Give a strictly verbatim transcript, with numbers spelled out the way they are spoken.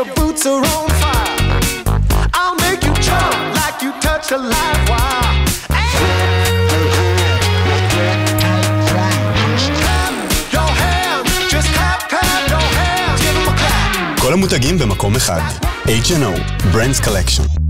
your boots are on fire. I'll make you jump like you touch a live wire. Your hands, just clap, clap your hands, give them a clap. כל המותגים במקום אחד. H and O Brands Collection.